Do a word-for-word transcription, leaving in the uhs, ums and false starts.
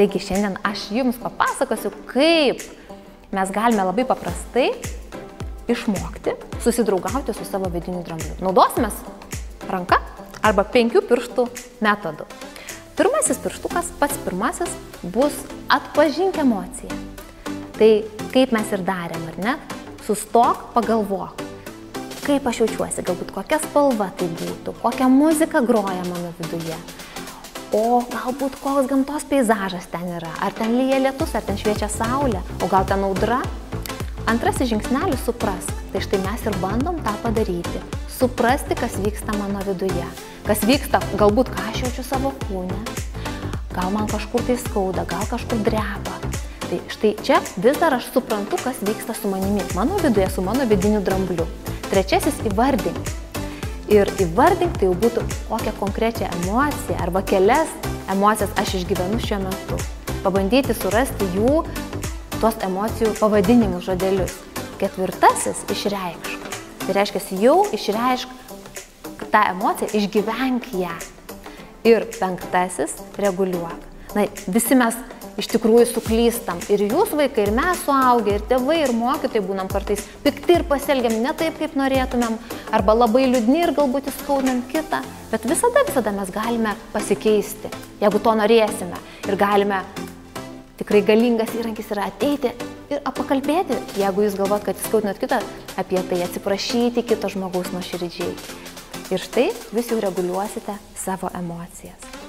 Taigi šiandien aš jums papasakosiu, kaip mes galime labai paprastai išmokti susidraugauti su savo vidiniu drambliu. Naudosimės ranka arba penkių pirštų metodu. Pirmasis pirštukas, pats pirmasis, bus atpažink emociją. Tai kaip mes ir darėm, ar ne? Sustok, pagalvok, kaip aš jaučiuosi, galbūt kokia spalva tai būtų, kokia muzika groja mano viduje, o galbūt koks gamtos peizažas ten yra, ar ten lyja lietus, ar ten šviečia saulė, o gal ten audra. Antrasis žingsnelis suprask. Tai štai mes ir bandom tą padaryti. Suprasti, kas vyksta mano viduje. Kas vyksta, galbūt ką aš jaučiu savo kūne. Gal man kažkur tai skauda, gal kažkur drepa. Tai štai čia vis dar aš suprantu, kas vyksta su manimi. Mano viduje, su mano vidiniu drambliu. Trečiasis įvardink. Ir įvardink tai jau būtų kokią konkrečią emociją arba kelias emocijas aš išgyvenu šiuo metu. Pabandyti surasti jų tuos emocijų pavadinimus, žodelius. Ketvirtasis išreikšk. Tai reiškia, jau išreikšk tą emociją, išgyvenk ją. Ir penktasis reguliuok. Na, visi mes iš tikrųjų suklystam. Ir jūs vaikai, ir mes suaugę, ir tėvai, ir mokytojai būnam kartais pikti ir pasielgiam ne taip, kaip norėtumėm, arba labai liūdni ir galbūt įskaudinam kitą. Bet visada, visada mes galime pasikeisti, jeigu to norėsime. Ir galime, tikrai galingas įrankis yra ateiti ir pakalbėti, jeigu jūs galvot, kad įskaudinat kitą, apie tai atsiprašyti kito žmogaus nuoširdžiai. Ir štai jūs jau reguliuosite savo emocijas.